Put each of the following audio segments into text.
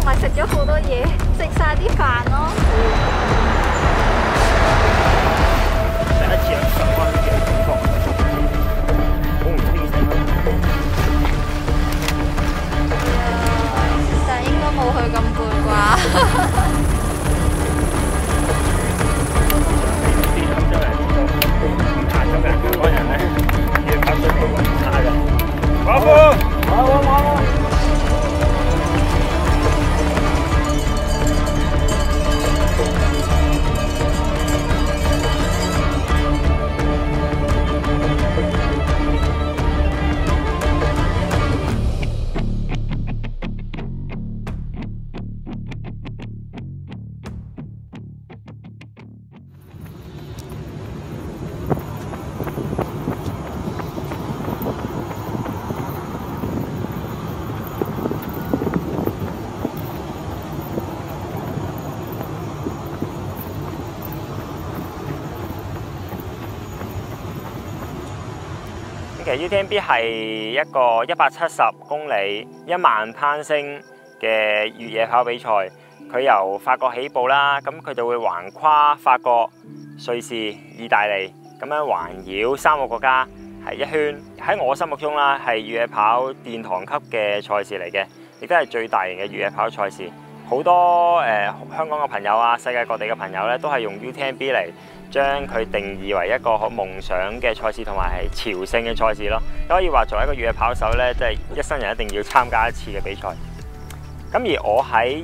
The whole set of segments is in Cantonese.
咪食咗好多嘢，食晒啲飯咯。 第一次有上灣嘅感覺，好唔清晰。 但係應該冇去咁攰啩。 啲歐洲人唔怕咁嘅，香港人咧要跑水平穩差嘅。馬夫，馬夫。其實 UTMB 係一個170公里、1萬攀升嘅越野跑比賽。佢由法國起步啦，咁佢就會橫跨法國、瑞士、意大利，咁樣環繞3個國家係一圈。喺我心目中啦，係越野跑殿堂級嘅賽事嚟嘅，亦都係最大型嘅越野跑賽事。好多香港嘅朋友啊，世界各地嘅朋友咧，都係用 UTMB 嚟將佢定義為一個好夢想嘅賽事，同埋係朝聖嘅賽事咯。可以話作為一個越野跑手咧，即係一生人一定要參加一次嘅比賽。咁而我喺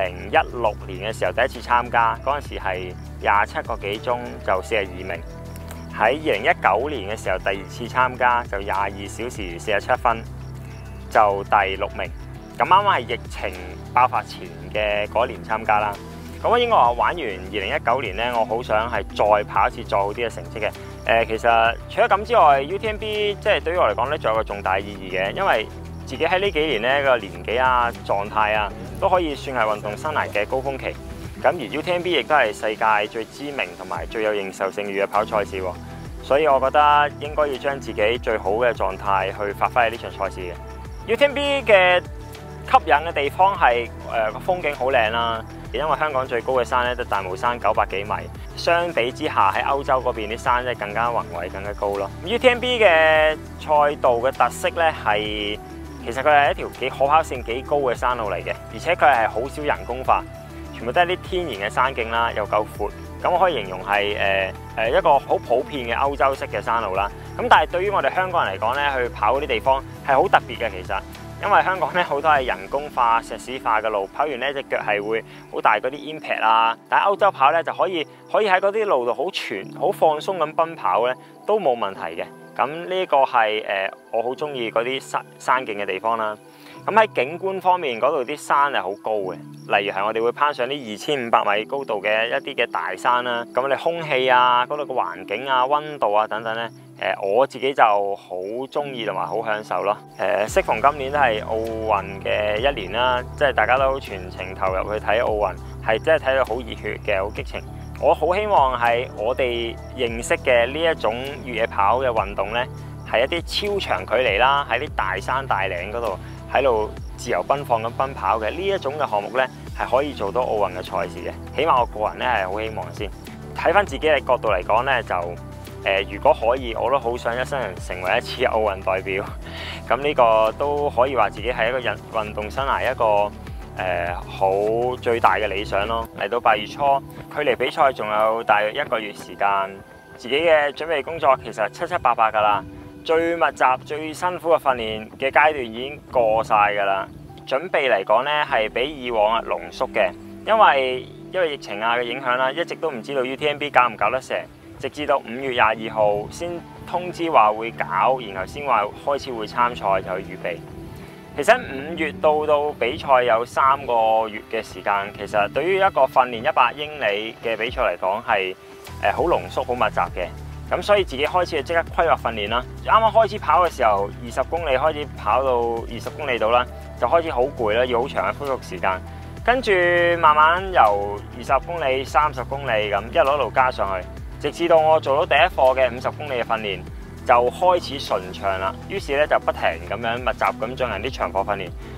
2016年嘅時候第一次參加，嗰陣時係27個幾鐘就42名。喺2019年嘅時候第二次參加就22小時47分就第6名。咁啱啱係疫情爆發前嘅嗰年參加啦。咁我應該話玩完2019年咧，我好想係再跑一次再好啲嘅成績嘅。其實除咗咁之外 ，UTMB 即係對於我嚟講咧，仲有個重大意義嘅，因為自己喺呢幾年咧個年紀啊、狀態啊，都可以算係運動生涯嘅高峰期。咁而 UTMB 亦都係世界最知名同埋最有認受性嘅越野跑賽事喎，所以我覺得應該要將自己最好嘅狀態去發揮喺呢場賽事嘅。UTMB 嘅吸引嘅地方係個風景好靚啦，因為香港最高嘅山咧，就大帽山900幾米，相比之下喺歐洲嗰邊啲山咧更加宏偉、更加高咯。UTMB 嘅賽道嘅特色咧係，其實佢係一條幾可跑性幾高嘅山路嚟嘅，而且佢係好少人工化，全部都係啲天然嘅山徑啦，又夠闊，咁我可以形容係一個好普遍嘅歐洲式嘅山路啦。咁但係對於我哋香港人嚟講咧，去跑嗰啲地方係好特別嘅，其實。因為香港咧好多係人工化、石屎化嘅路，跑完咧隻腳係會好大嗰啲 impact 啊。但係歐洲跑咧就可以喺嗰啲路度好放鬆咁奔跑咧，都冇問題嘅。咁呢個係我好中意嗰啲山徑嘅地方啦。咁喺景觀方面，嗰度啲山係好高嘅，例如係我哋會攀上啲2500米高度嘅一啲嘅大山啦。咁你空氣啊、嗰度嘅環境啊、溫度啊等等咧。我自己就好中意同埋好享受咯。適逢今年都係奧運嘅一年啦，即係大家都全程投入去睇奧運，係真係睇到好熱血嘅，好激情。我好希望係我哋認識嘅呢一種越野跑嘅運動呢，係一啲超長距離啦，喺啲大山大嶺嗰度喺度自由奔放咁奔跑嘅呢一種嘅項目呢，係可以做到奧運嘅賽事嘅。起碼我個人呢係好希望先。睇翻自己嘅角度嚟講呢，就如果可以，我都好想一生人成為一次奧運代表。咁呢個都可以話自己係一個運動生涯一個好最大嘅理想咯。嚟到8月初，距離比賽仲有大約1個月時間，自己嘅準備工作其實七七八八㗎啦。最密集、最辛苦嘅訓練嘅階段已經過晒㗎啦。準備嚟講呢，係比以往濃縮嘅，因為疫情嘅影響啦，一直都唔知道 UTMB 搞唔搞得成。直至到5月22號先通知話會搞，然後先話開始會參賽就去預備。其實5月到比賽有3個月嘅時間，其實對於一個訓練100英里嘅比賽嚟講係好濃縮、好密集嘅。咁所以自己開始即刻規劃訓練啦。啱啱開始跑嘅時候，20公里開始跑到20公里度啦，就開始好攰啦，要好長嘅恢復時間。跟住慢慢由20公里、30公里咁一路加上去。直至到我做到第一課嘅50公里嘅訓練，就開始順暢啦。於是咧就不停咁樣密集咁進行啲長課訓練。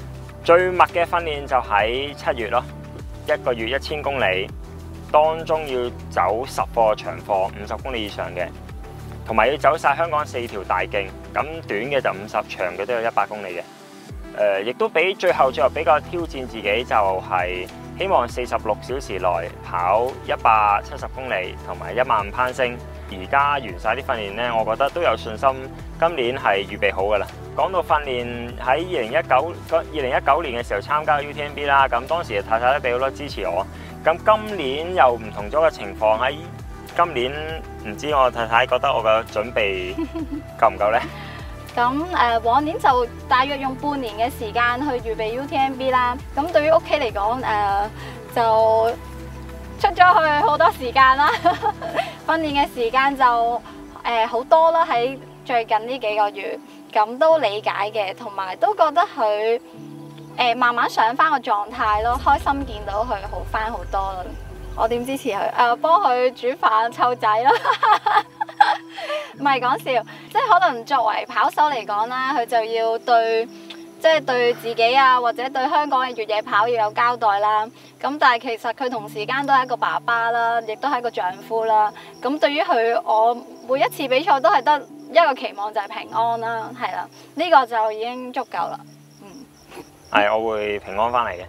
最密嘅訓練就喺7月咯，1個月1000公里，當中要走10課長課50公里以上嘅，同埋要走晒香港4條大徑，咁短嘅就50，長嘅都有100公里嘅。亦都最後比較挑戰自己，就係希望46小時內跑170公里同埋15000攀升。而家完晒啲訓練呢，我覺得都有信心，今年係預備好㗎啦。講到訓練，喺2019年嘅時候參加 UTMB 啦，咁當時太太都俾好多支持我。咁今年又唔同咗嘅情況，喺今年唔知我太太覺得我嘅準備夠唔夠呢？ 咁往年就大約用半年嘅時間去預備 UTMB 啦。咁對於屋企嚟講，就出咗去好多時間啦，訓練嘅時間就好多啦。喺最近呢幾個月，咁都理解嘅，同埋都覺得佢慢慢上翻個狀態咯，開心見到佢好翻好多啦。我點支持佢？幫佢煮飯湊仔咯。唔係講笑，即係可能作為跑手嚟講啦，佢就要對自己啊，或者對香港嘅越野跑要有交代啦。咁但係其實佢同時間都係一個爸爸啦，亦都係一個丈夫啦。咁對於佢，我每一次比賽都係得一個期望，就係平安啦，係啦，呢個就已經足夠啦。 係，我會平安翻嚟嘅。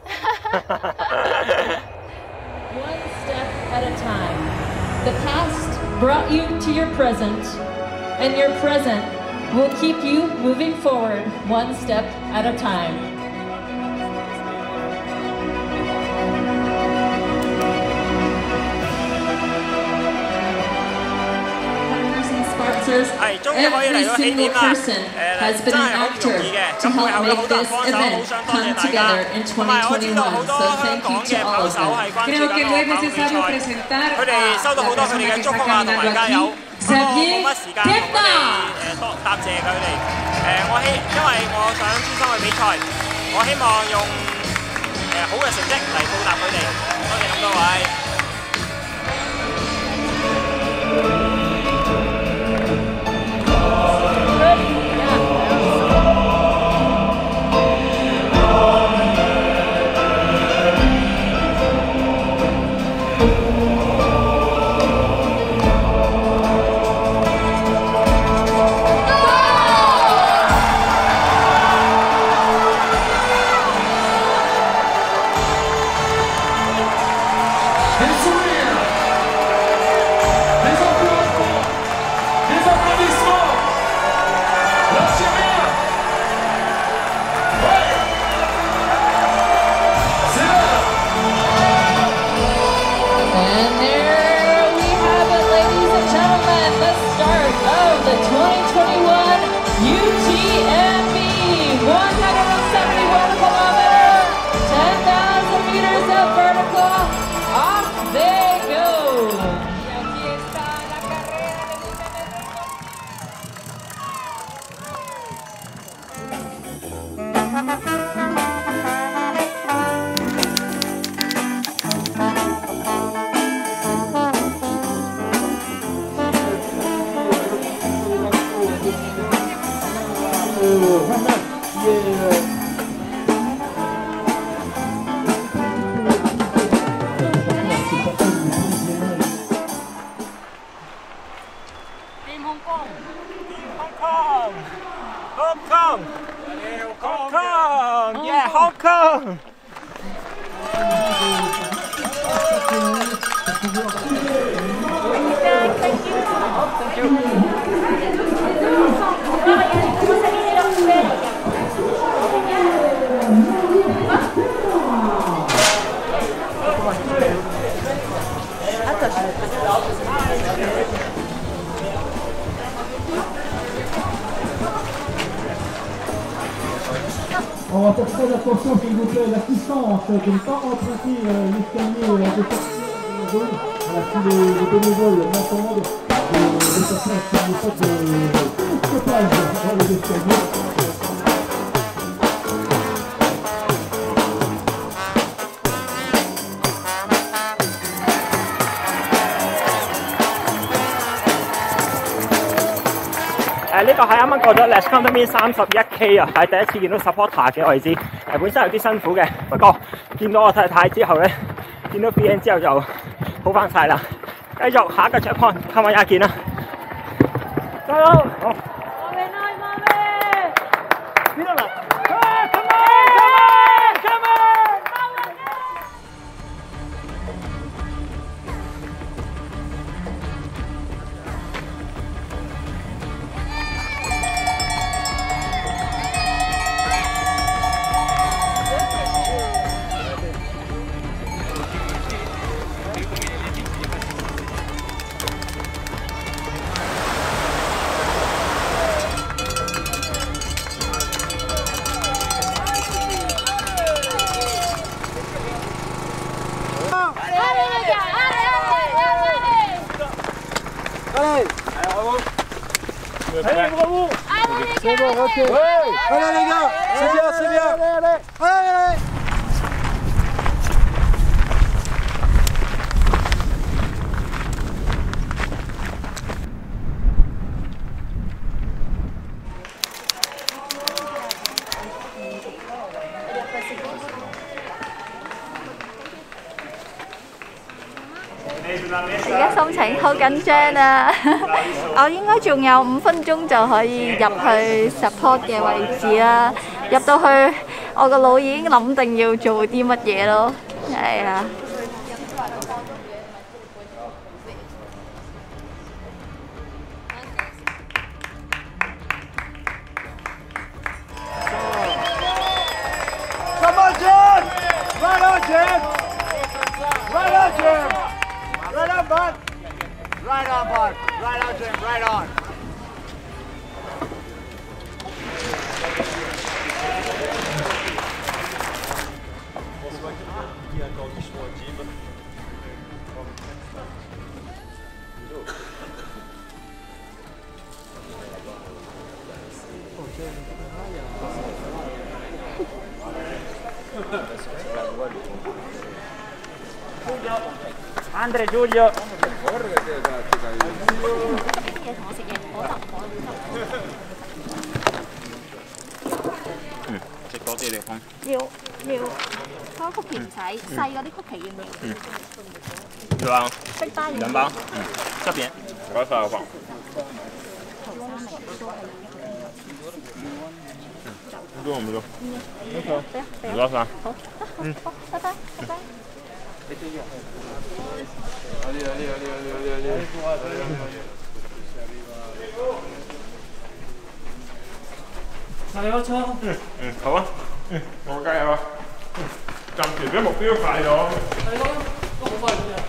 One step at a time. The past brought you to your present, and your present will keep you moving forward one step at a time. Every single person has been an actor to help make this event come together in 2021. So thank you to all of them. Creo que no es necesario presentar a la persona que está caminando aquí, Xavier Kepna. 答謝佢哋。因為我想專心去比賽，我希望用好嘅成績嚟報答佢哋。多謝咁多位。Hong Kong! Thank On va faire très attention s'il vous plaît, l'assistance, de ne pas emprunter l'escalier de sortir de zone. Voilà, si les bénévoles m'entendent, de sortir s'il n'y a pas de stoppage dans les escaliers. 呢個係啱啱過咗 Les Condamine 31K 啊，係第一次見到 supporter 嘅位置。本身有啲辛苦嘅，不過見到我太太之後咧，見到 BN 之後就好翻晒啦。繼續下一個 checkpoint，看埋一件啦，加油！好。邊度啦？ Allez, bravo! C'est bon, ok. Ouais. Allez les gars, c'est bien, c'est bien. Allez, allez. 而家心情好緊張啊！我應該仲有5分鐘就可以入去 support 嘅位置啦。入到去，我個腦已經諗定要做啲乜嘢咯。係啊。 Come on, Jim! Right on, Jim! Right on, Jim! Right on, bud! Right on, bud! Right on, Jim! Right on! Andre Giulio。 食多啲你看。 要嗰個曲奇唔使，細嗰啲曲奇要唔要？ 對啊。 冰包 2包。這邊。我快我放。唔多唔多。唔多啥？ 好，好，拜拜，拜拜。 加油操！ 好啊，我加油啊！暫時俾目標快咗。 係咯，都好快嘅。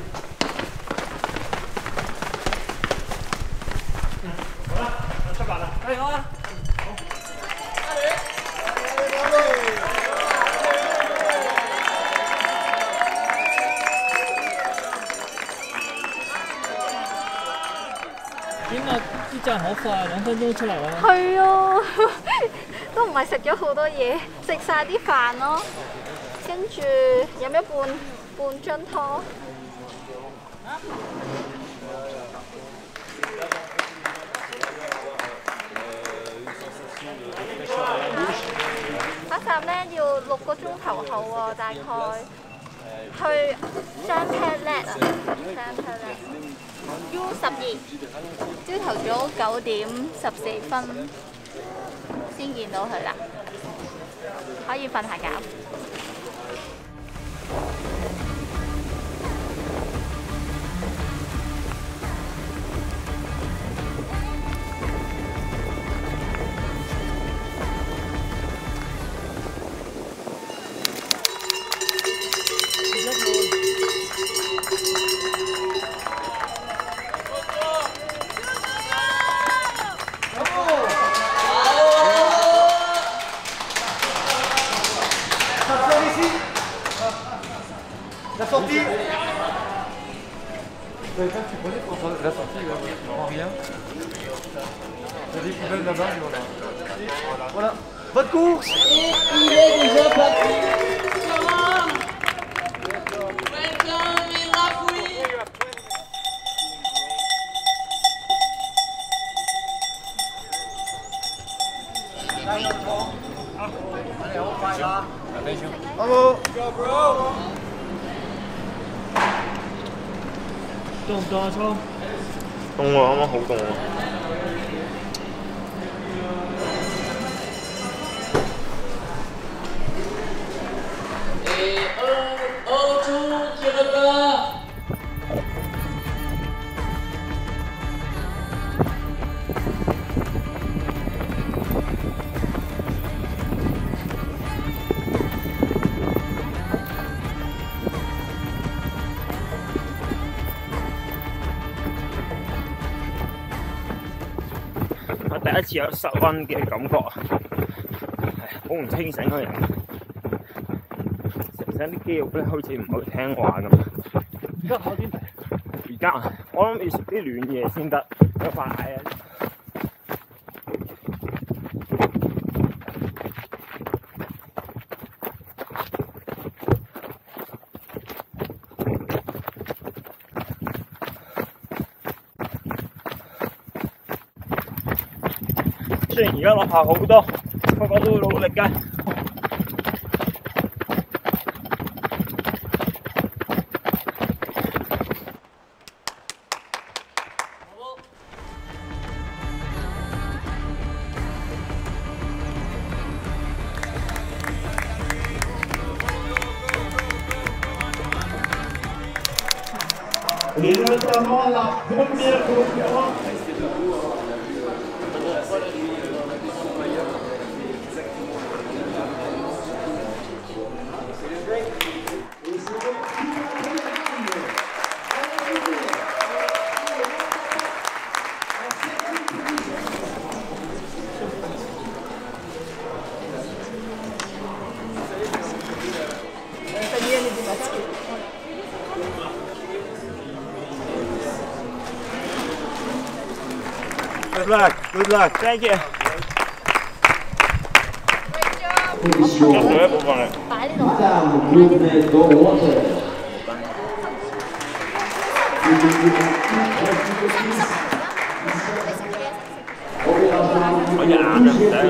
好啦，出發啦！ 加油啊！ 點啊！啲站好快，2分鐘出嚟啦。 係啊，都唔係食咗好多嘢，食晒啲飯咯，跟住飲咗半樽湯。嗰站咧要6個鐘頭後喎，大概去Champelet啊，Champelet。U12，朝頭早9點14分先見到佢啦，可以瞓下覺。 La sortie. Tu connais pour la sortie, là, je comprends rien. Il y a des poubelles là-bas, voilà. Votre course. Et il est déjà parti. Welcome in Rafouille. 好冇？ 凍唔凍啊，倉？ 凍喎，啱啱好凍喎。我第一次有室溫嘅感覺，好唔清醒個人，成身啲肌肉咧好似唔好聽話咁。而家考點？而家我諗要食啲暖嘢先得，有塊蟹啊！雖然而家落下好多，不過都會努力嘅。 Et notamment la première conférence. Good luck, good luck, thank you. Position. Madame Gourmet Gourmet. 我隻眼啊，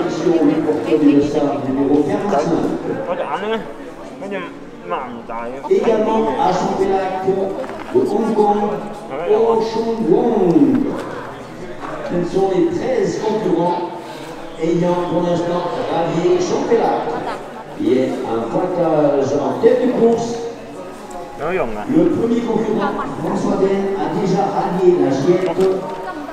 我隻眼咧，跟住擘唔大嘅。 Également à Champélac de Hong Kong, Oh Chun Wong. Ce sont les 13 concurrents ayant pour l'instant rallié Champélac, qui est un pointage en tête de course. 有用啊！ Le premier concurrent, François Den, a déjà rallié la Giette.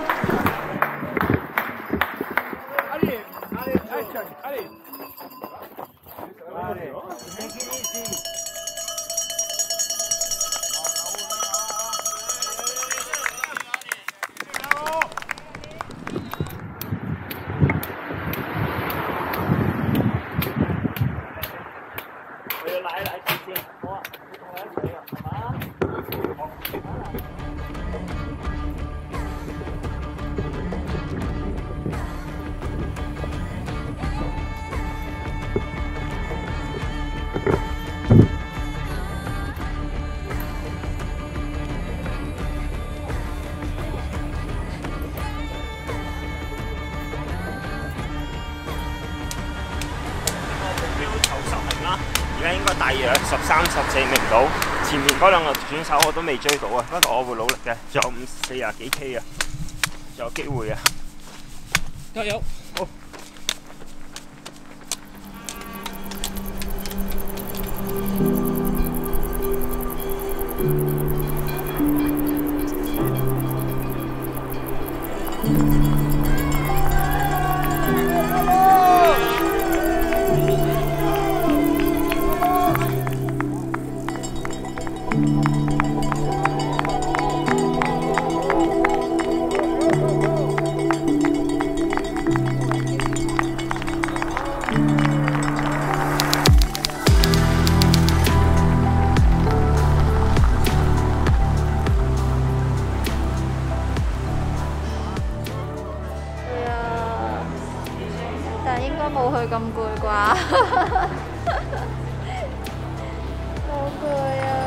而家應該大約13、14名到，前面嗰兩個選手我都未追到啊，不過我會努力嘅，仲有40幾 K 啊，仲有機會啊！加油！好。 但應該冇佢咁攰啩，好攰啊！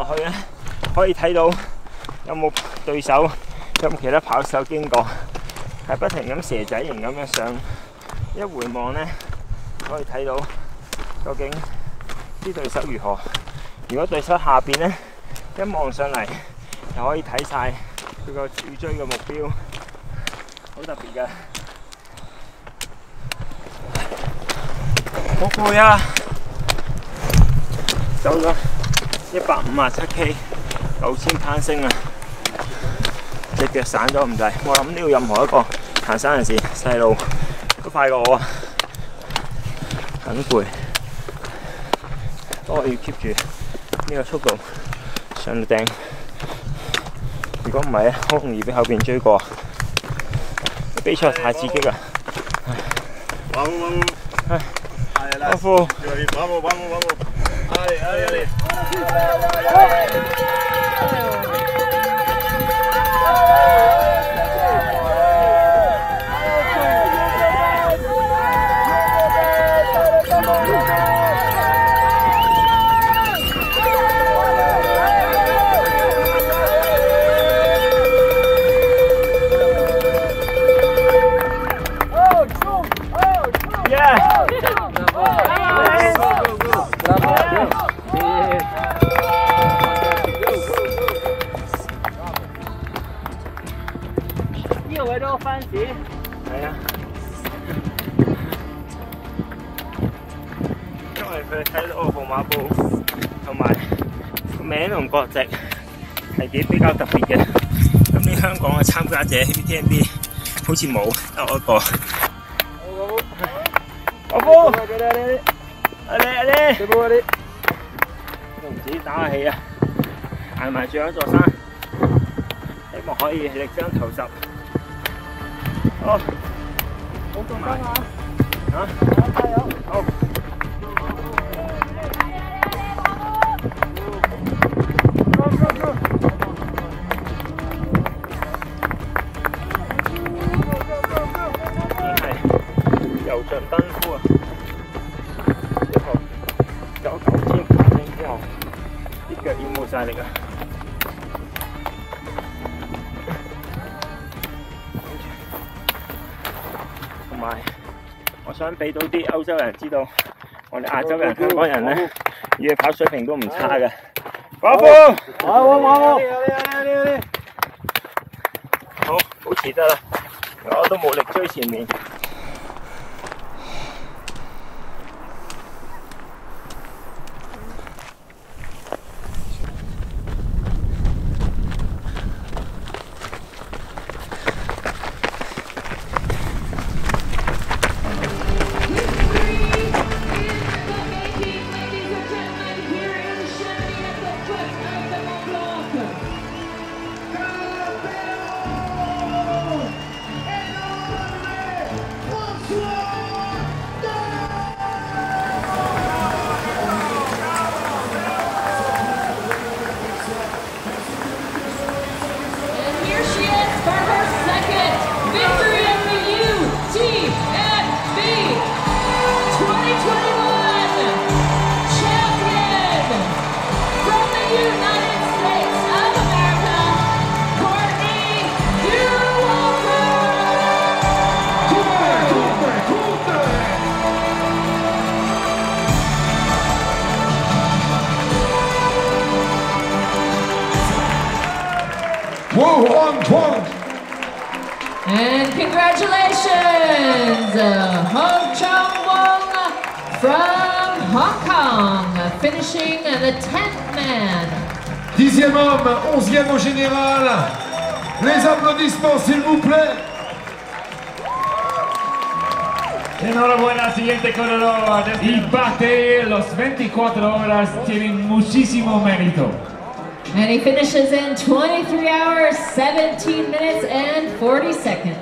去咧，可以睇到有冇對手，有冇其他跑手經過，係不停咁蛇仔形咁樣上。一回望咧，可以睇到究竟啲對手如何。如果對手下邊咧，一望上嚟，就可以睇晒佢個要追嘅目標，好特別㗎。好攰啊！走咗157K 9000攀升啊！隻腳散咗唔滯，我諗呢度任何一個行山人士細路都快過我啊！很攰，不過要 keep 住呢個速度上到頂。如果唔係咧，好容易俾後邊追過。比賽太刺激啦！阿夫，呢個位都番子，係啊，因為佢睇到號碼布同埋個名同國籍係比較特別嘅。咁啲香港嘅參加者 UTMB 好似冇得我一個。阿夫，阿你，都唔止打下氣啊！行埋最後一座山，希望可以力爭頭10。好，好重心啊！嚇，加油！好。已經係油盡燈枯啊！之後走9000爬升之後，啲腳已經冇晒力啊！同埋，我想俾到啲歐洲人知道，我哋亞洲人、香港人咧，越野跑水平都唔差嘅。阿夫，好，保持得啦，我都冇力追前面。 And congratulations, Ho Chong-won from Hong Kong, finishing the 10th man. 10e homme, 11e au général. Les applaudissements, s'il vous plaît. Enhorabuena, siguiente corredor. Y bate los 24 horas, tienen muchísimo mérito. And he finishes in 23 hours, 17 minutes and 40 seconds.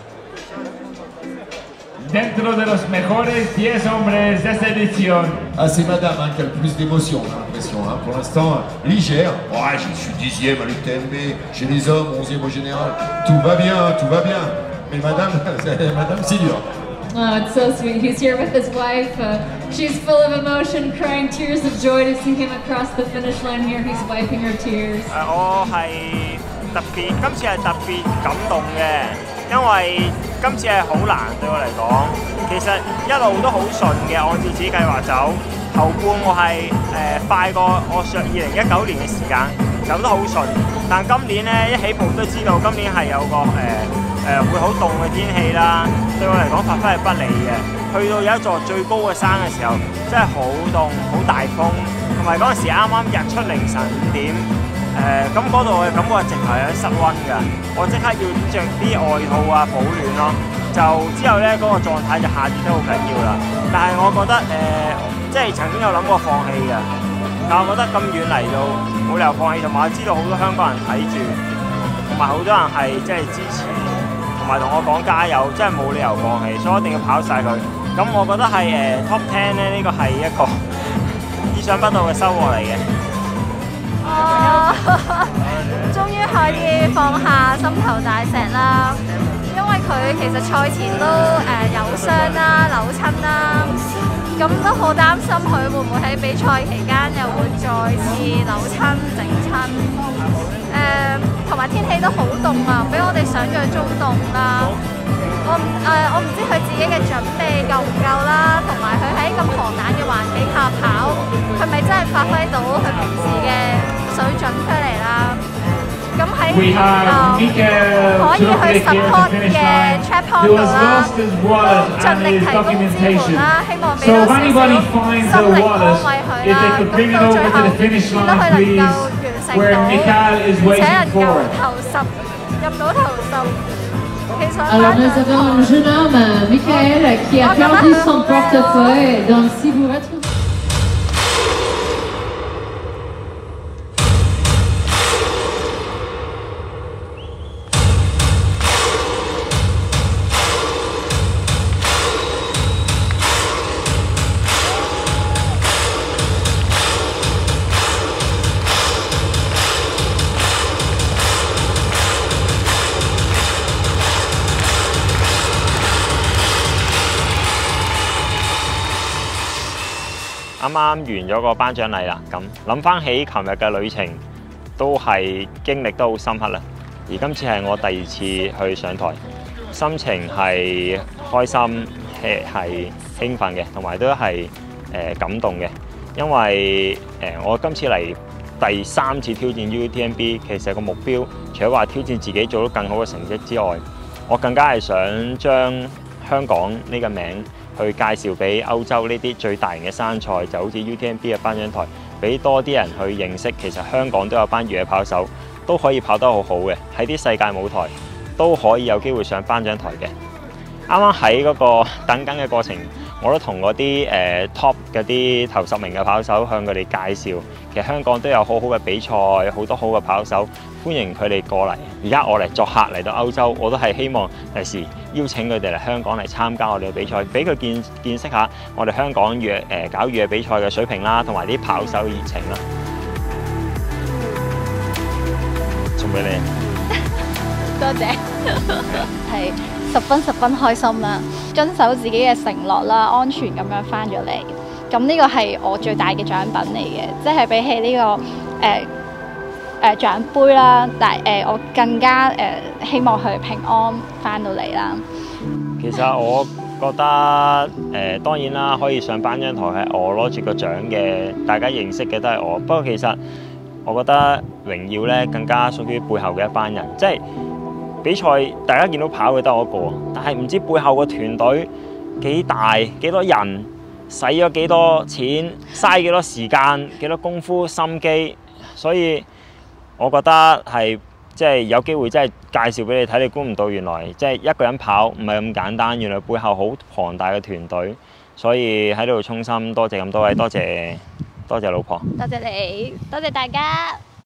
Dentro de los mejores 10 hombres de esta edición. Ah, c'est madame qui a le plus d'émotion, j'ai l'impression. Pour l'instant, légère. Ouais, je suis 10e à l'UTMB. Chez les hommes, 11e au général. Tout va bien, tout va bien. Mais madame, madame, c'est dur. Oh, it's so sweet. He's here with his wife. She's full of emotion, crying tears of joy to see him across the finish line here. He's wiping her tears. 我係今次係特別感動嘅，因為今次係好難對我嚟講。其實一路都好順嘅，按照自己計劃走。頭半我係快過我2019年嘅時間，走得好順。但今年咧一起步都知道今年係有個會好凍嘅天氣啦，對我嚟講發揮係不利嘅。去到有一座最高嘅山嘅時候，真係好凍，好大風，同埋嗰陣時啱啱日出凌晨5點，咁嗰度嘅感覺直頭有啲室溫㗎，我即刻要着啲外套啊保暖咯。就之後咧嗰個狀態就下跌得好緊要啦。但係我覺得即係曾經有諗過放棄嘅，但我覺得咁遠嚟到冇理由放棄，同埋我知道好多香港人睇住，同埋好多人係即係支持，同埋同我講加油，真係冇理由放棄，所以我一定要跑晒佢。咁我覺得係Top 10咧，呢個係一個意想不到嘅收穫嚟嘅。 終於可以放下心頭大石啦！因為佢其實賽前都有傷啦、扭親啦，咁都好擔心佢會唔會喺比賽期間又會再次扭親整親。同埋天氣都好凍啊，比我哋想象中凍啦。我唔知佢自己嘅準備夠唔夠啦，同埋佢喺咁寒冷嘅環境下跑，佢咪真係發揮到佢平時嘅水準出嚟啦？咁喺可以去 support 嘅 chat pond 度啦，盡力提供支援啦，希望俾到少少心靈安慰佢啦。咁到最後見到佢能夠完成到，而且能夠入到頭10。 Alors nous avons un jeune homme, Michael, qui a perdu son portefeuille. Donc si vous retrouvez... 啱啱完咗個頒獎禮啦，咁諗翻起琴日嘅旅程，都係經歷都好深刻啦。而今次係我第2次去上台，心情係開心，係興奮嘅，同埋都係感動嘅。因為我今次嚟第3次挑戰 UTMB， 其實個目標除咗話挑戰自己做到更好嘅成績之外，我更加係想將香港呢個名去介紹俾歐洲呢啲最大型嘅山賽，就好似 UTMB 嘅頒獎台，俾多啲人去認識，其實香港都有班越野跑手都可以跑得好好嘅，喺啲世界舞台都可以有機會上頒獎台嘅。啱啱喺嗰個等緊嘅過程，我都同嗰啲top 嗰啲頭10名嘅跑手向佢哋介紹，其實香港都有好好嘅比賽，好多好嘅跑手，歡迎佢哋過嚟。而家我嚟作客嚟到歐洲，我都係希望第時邀請佢哋嚟香港嚟參加我哋嘅比賽，俾佢見識下我哋香港搞越野比賽嘅水平啦，同埋啲跑手嘅熱情啦。送俾你。 多謝。係十分開心啦，遵守自己嘅承諾啦，安全咁樣翻咗嚟。咁呢個係我最大嘅獎品嚟嘅，即係比起呢個獎杯啦，但我更加希望佢平安翻到嚟啦。 其實我覺得當然啦，可以上頒獎台係我攞住個獎嘅，大家認識嘅都係我。不過其實我覺得榮耀咧更加屬於背後嘅一班人，即係比賽大家見到跑嘅得我一個，但係唔知背後個團隊幾大，幾多人，使咗幾多錢，嘥幾多時間，幾多功夫心機，所以我覺得係即係有機會真係介紹俾你睇，你估唔到原來即係一個人跑唔係咁簡單，原來背後好龐大嘅團隊，所以喺度衷心多謝咁多位，多謝老婆， 多謝你，多謝大家。